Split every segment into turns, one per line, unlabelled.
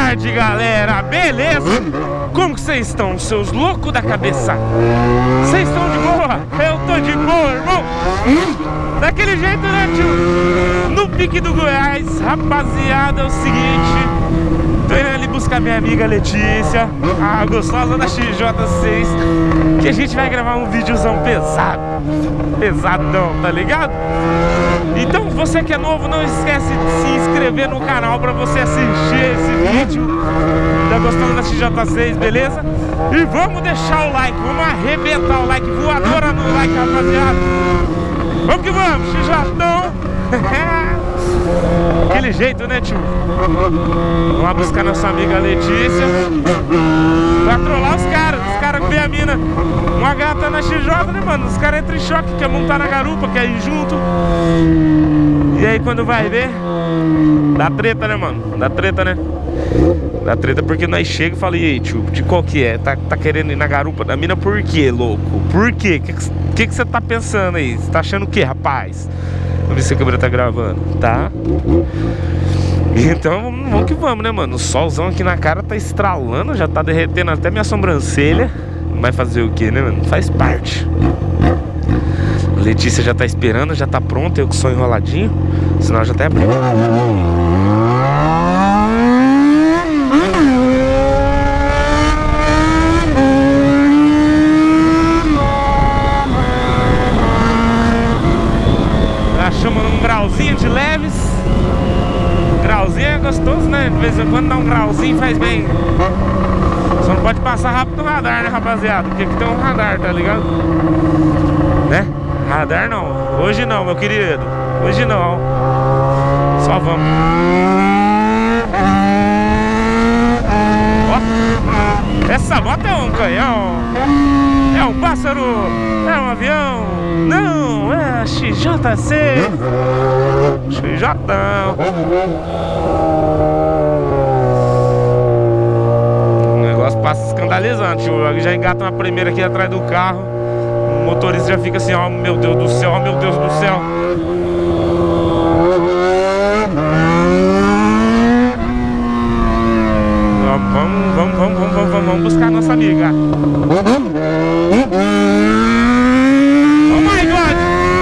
tarde, galera, beleza? Como que vocês estão, seus loucos da cabeça? Vocês estão de boa? Eu tô de boa, irmão. Daquele jeito, né, tio? No pique do Goiás, rapaziada, é o seguinte, tô indo ali buscar minha amiga Letícia, a gostosa da XJ6, que a gente vai gravar um videozão pesado, pesadão, tá ligado? Então, você que é novo, não esquece de se inscrever no canal pra você assistir esse vídeo da gostosa da XJ6, beleza? E vamos deixar o like, vamos arrebentar o like, voadora no like, rapaziada. Vamos que vamos, XJão. Aquele jeito, né, tio? Vamos lá buscar nossa amiga Letícia pra trollar os caras que vê a mina. Uma gata na XJ, né, mano? Os caras entram em choque, quer montar na garupa, quer ir junto. E aí quando vai ver, dá treta, né, mano? Dá treta, né? Dá treta porque nós chega e fala: e aí, tio, de qual que é? Tá querendo ir na garupa da mina por quê, louco? Por quê? O que você tá pensando aí? Você tá achando o quê, rapaz? Vamos ver se a câmera tá gravando, tá? Então vamos que vamos, né, mano? O solzão aqui na cara tá estralando, já tá derretendo até minha sobrancelha. Vai fazer o que, né, mano? Faz parte. Letícia já tá esperando, já tá pronta, eu que sou enroladinho, senão já até abriu. Chamando um grauzinho de leves. Grauzinho é gostoso, né? De vez em quando dá um grauzinho, faz bem. Só não pode passar rápido no radar, né, rapaziada? Porque aqui tem um radar, tá ligado? Né? Radar não. Hoje não, meu querido. Hoje não. Só vamos. Ó. Essa moto é um canhão. É um pássaro. É um avião. Não, é a XJ6. XJão. O negócio passa escandalizante, tio. Já engata uma primeira aqui atrás do carro. O motorista já fica assim: ó, meu Deus do céu, ó, meu Deus do céu. Vamos buscar a nossa amiga. Oh my God!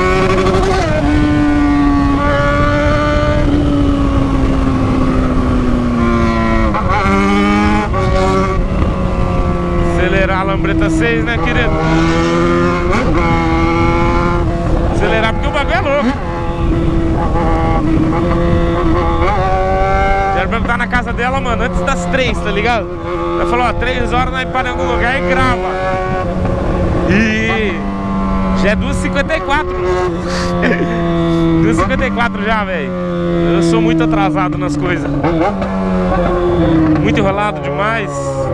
Acelerar a lambreta 6, né, querido? Acelerar porque o bagulho é louco. Quero perguntar na casa dela, mano, antes das 3, tá ligado? Ela falou: ó, 3 horas nós para em algum lugar e grava. E já é 2h54. 2h54 já, velho. Eu sou muito atrasado nas coisas. Muito enrolado demais.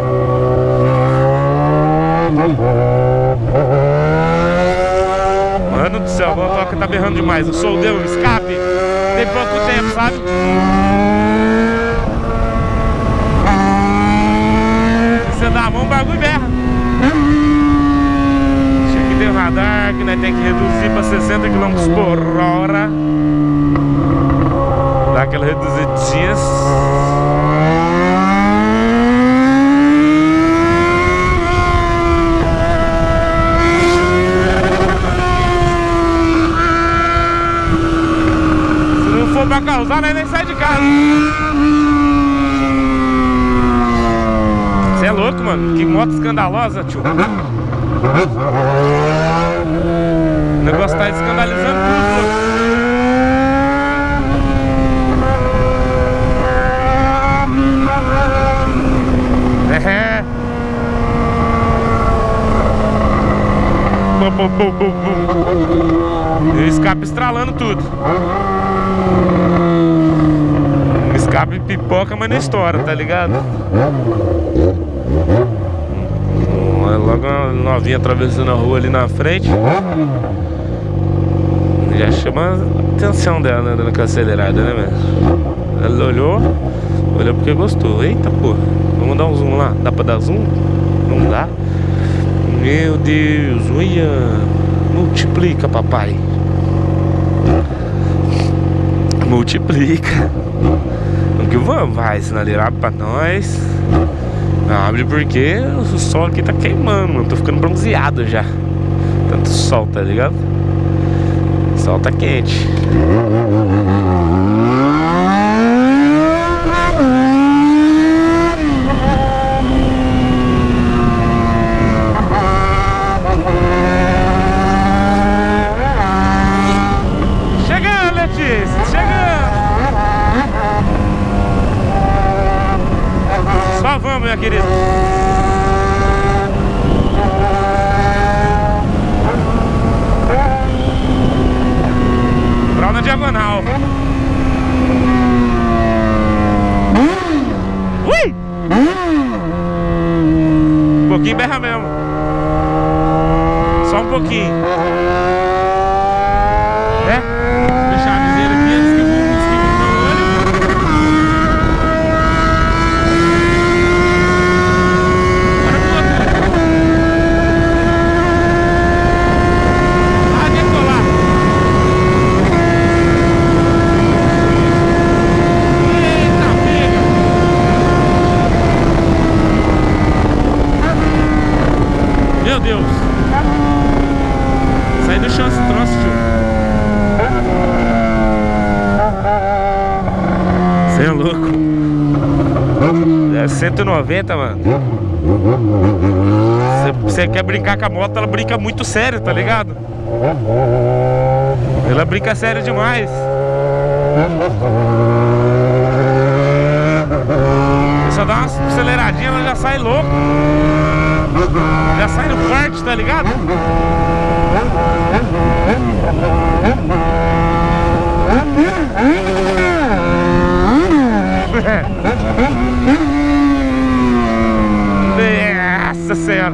Mano do céu, o toque tá berrando demais. Eu sou o Deus, escape. Tem pouco tempo, sabe? Se você dá a mão, o bagulho berra. Aqui tem o radar que nós tem que reduzir para 60 km por hora. Dá aquela reduzidinha. Pra causar, né? Nem sai de casa. Você é louco, mano. Que moto escandalosa, tio. O negócio tá escandalizando tudo, é. E o escape estralando tudo. Escape pipoca, mas não estoura, tá ligado? Logo uma novinha atravessando a rua ali na frente. Já chama a atenção dela, né? Dando aquela acelerada, né, velho? Ela olhou porque gostou. Eita, pô, vamos dar um zoom lá. Dá pra dar zoom? Não dá? Meu Deus, olha. Multiplica, papai. Multiplica. Vamos que vamos, vai, sinaleira pra nós. Abre porque o sol aqui tá queimando, mano. Tô ficando bronzeado já. Tanto sol, tá ligado? O sol tá quente. Chegando, Letícia, chegando. Só vamos, minha querida. Pra na diagonal. Ui! Um pouquinho berra mesmo. Só um pouquinho. É? Deixar a viseira aqui antes que eu vou conseguir botar o olho. Ah, decolar. Eita, pega. Meu Deus. Sai do chão esse troço, tio. Você é louco. É 190, mano. Você quer brincar com a moto, ela brinca muito sério, tá ligado? Ela brinca sério demais. Você só dá uma aceleradinha, ela já sai louco. Já sai no forte, tá ligado? Nossa senhora.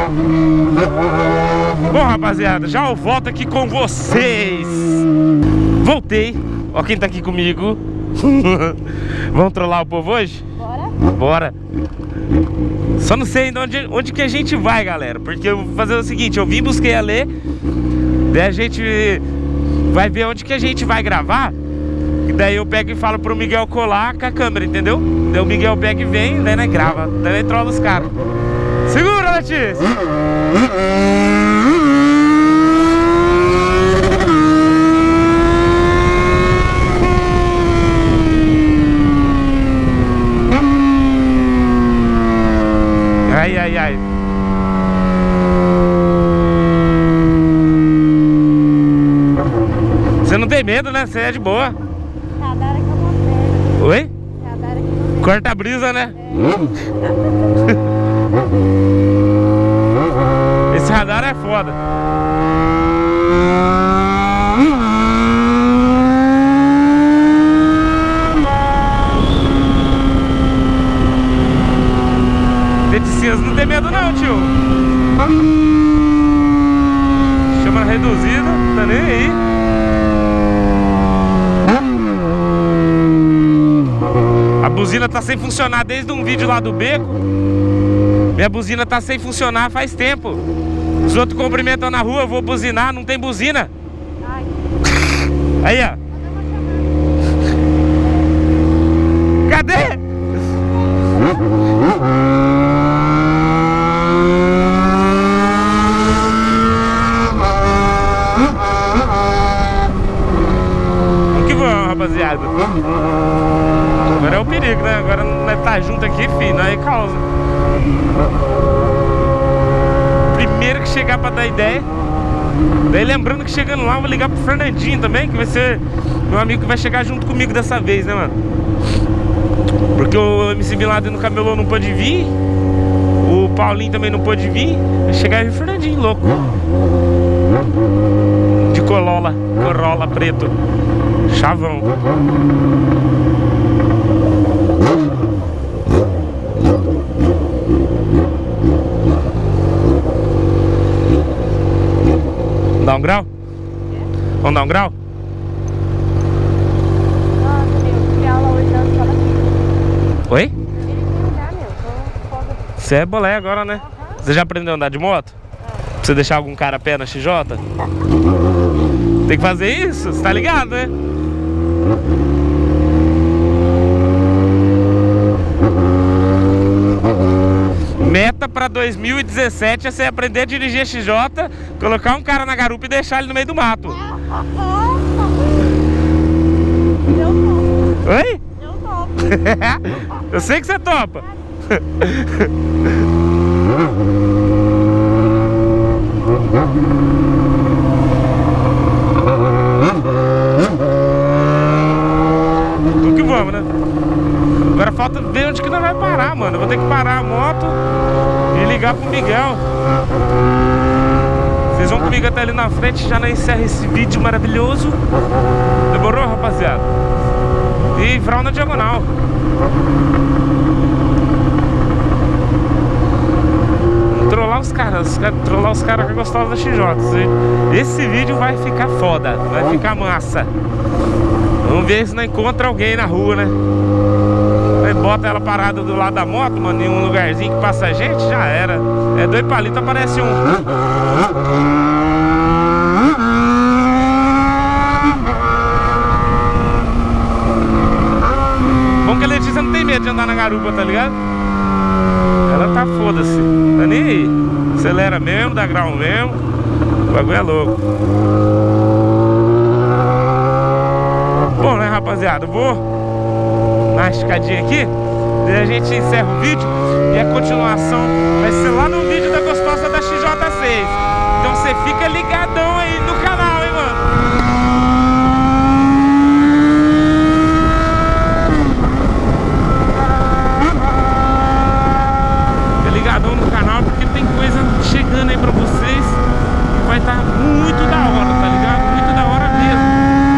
Bom, rapaziada, já eu volto aqui com vocês. Voltei. Ó quem tá aqui comigo. Vamos trollar o povo hoje?
Bora?
Bora. Só não sei ainda onde que a gente vai, galera. Porque eu vou fazer o seguinte, eu vim, busquei a Lê. Daí a gente vai ver onde que a gente vai gravar. E daí eu pego e falo pro Miguel colar com a câmera, entendeu? Daí o Miguel pega e vem, daí nós grava. Daí nós trola os caras. Segura, Letícia! Ai, ai, ai. Você não tem medo, né? Você é de boa.
Radar aqui é uma perna.
Oi?
Radar aqui é uma perna.
Corta a brisa, né? Esse radar é foda. Letícia, não tem medo não, tio. Chama reduzida, tá nem aí. A buzina tá sem funcionar desde um vídeo lá do beco. Minha buzina tá sem funcionar faz tempo. Os outros cumprimentam na rua, eu vou buzinar, não tem buzina.
Ai.
Aí, ó. Cadê? Vamos que vamos, rapaziada. Agora é o perigo, né? Agora nós tá junto aqui, filho, nós é causa. Primeiro que chegar pra dar ideia. Daí lembrando que chegando lá eu vou ligar pro Fernandinho também, que vai ser meu amigo que vai chegar junto comigo dessa vez, né, mano? Porque o MC Bin Laden no Camelô não pôde vir, o Paulinho também não pôde vir. Vai chegar aí o Fernandinho, louco. De Corolla preto. Chavão. Vamos dar um grau? Vamos dar um grau?
Nossa, meu, fui aula hoje na escola aqui.
Oi?
Ele quer andar, meu. Tô foda.
Você é bolé agora, né? Você já aprendeu a andar de moto? Pra você deixar algum cara a pé na XJ? Tem que fazer isso? Você tá ligado, né? pra 2017 é você aprender a dirigir XJ, colocar um cara na garupa e deixar ele no meio do mato.
Eu topo.
Oi?
Eu topo.
Eu sei que você topa. Tudo que vamos, né? Agora falta ver onde que nós vai parar, mano. Eu vou ter que parar a moto e ligar pro Miguel. Vocês vão comigo até ali na frente, já não encerra esse vídeo maravilhoso. Demorou, rapaziada? E vral na diagonal. Trollar os caras que gostavam da XJ. Esse vídeo vai ficar foda, vai ficar massa. Vamos ver se não encontra alguém na rua, né? Aí bota ela parada do lado da moto, mano, em um lugarzinho que passa gente, já era. É 2 palitos, aparece um. Bom que a Letícia não tem medo de andar na garupa, tá ligado? Ela tá foda-se, tá nem aí. Acelera mesmo, dá grau mesmo. O bagulho é louco. Bom, né, rapaziada? Vou na escadinha aqui, daí a gente encerra o vídeo e a continuação vai ser lá no vídeo da gostosa da XJ6. Então você fica ligadão aí no canal, hein, mano? Fica ligadão no canal porque tem coisa chegando aí pra vocês que vai estar muito da hora, tá ligado? Muito da hora mesmo.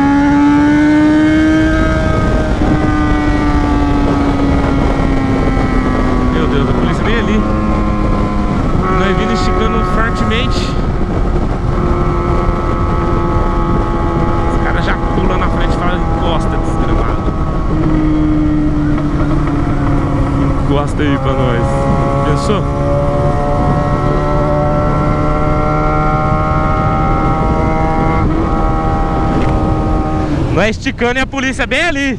A polícia bem ali. Nós vindo esticando fortemente. Os caras já pulam na frente e falam: encosta, desgramado. Encosta aí pra nós. Pensou? Nós esticando e a polícia bem ali.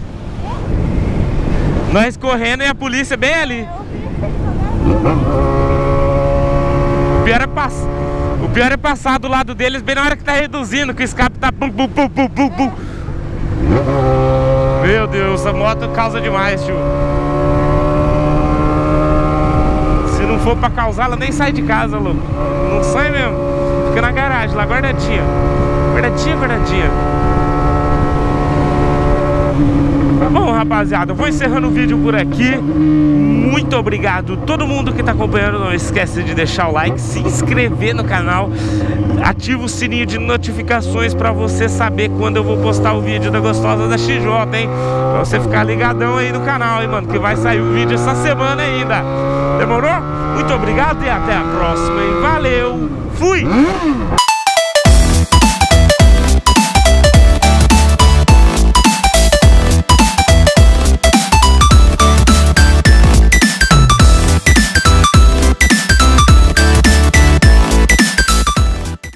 Nós correndo e a polícia bem ali. O pior é passar do lado deles bem na hora que tá reduzindo, que o escape tá bum, bum, bum, bum, bum, bum. Meu Deus, essa moto causa demais, tio. Se não for pra causar, ela nem sai de casa, louco. Não sai mesmo. Fica na garagem, lá guardadinha. Guardadinha, guardadinha. Bom, rapaziada, eu vou encerrando o vídeo por aqui. Muito obrigado todo mundo que tá acompanhando. Não esquece de deixar o like, se inscrever no canal, ativa o sininho de notificações pra você saber quando eu vou postar o vídeo da gostosa da XJ, hein? Pra você ficar ligadão aí no canal, hein, mano, que vai sair o vídeo essa semana ainda. Demorou? Muito obrigado e até a próxima, hein? Valeu! Fui!